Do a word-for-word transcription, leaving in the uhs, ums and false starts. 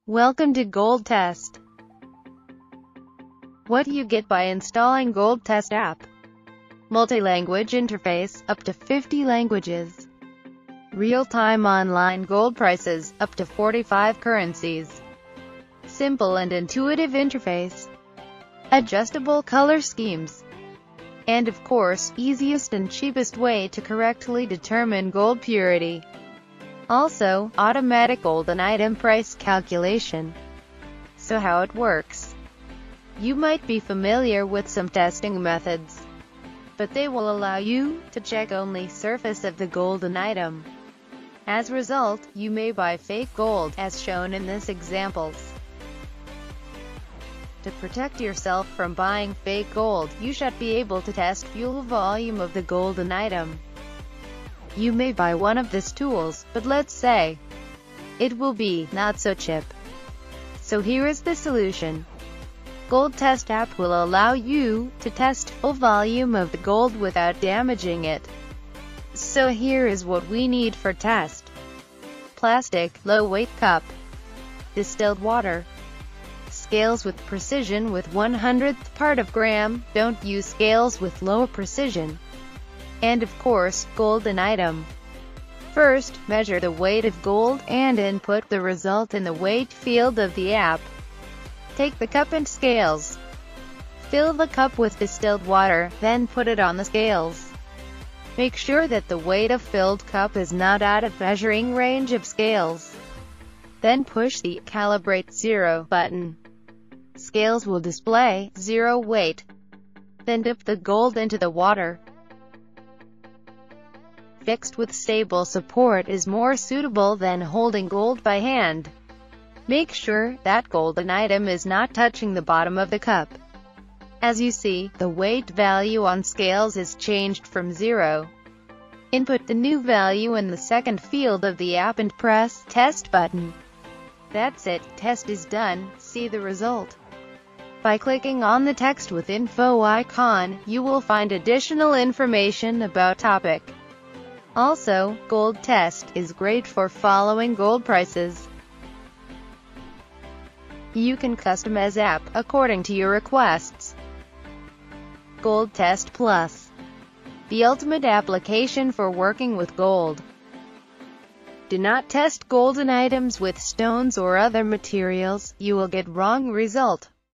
Welcome to Gold Test. What you get by installing Gold Test app. Multi-language interface, up to fifty languages. Real-time online gold prices, up to forty-five currencies. Simple and intuitive interface. Adjustable color schemes. And of course, easiest and cheapest way to correctly determine gold purity. Also, automatic gold and item price calculation. So how it works? You might be familiar with some testing methods, but they will allow you to check only surface of the golden item. As a result, you may buy fake gold, as shown in this examples. To protect yourself from buying fake gold, you should be able to test full volume of the golden item. You may buy one of these tools, but let's say it will be not so cheap. So here is the solution. Gold Test app will allow you to test full volume of the gold without damaging it. So here is what we need for test. Plastic, low-weight cup. Distilled water. Scales with precision with one hundredth part of gram, don't use scales with low precision. And of course, golden item. First, measure the weight of gold, and input the result in the weight field of the app. Take the cup and scales. Fill the cup with distilled water, then put it on the scales. Make sure that the weight of filled cup is not out of measuring range of scales. Then push the Calibrate Zero button. Scales will display zero weight. Then dip the gold into the water. Fixed with stable support is more suitable than holding gold by hand. Make sure that golden item is not touching the bottom of the cup. As you see, the weight value on scales is changed from zero. Input the new value in the second field of the app and press Test button. That's it, test is done. See the result. By clicking on the text with info icon, you will find additional information about topic. Also, Gold Test is great for following gold prices. You can customize app according to your requests. Gold Test Plus. The ultimate application for working with gold. Do not test golden items with stones or other materials, you will get wrong result.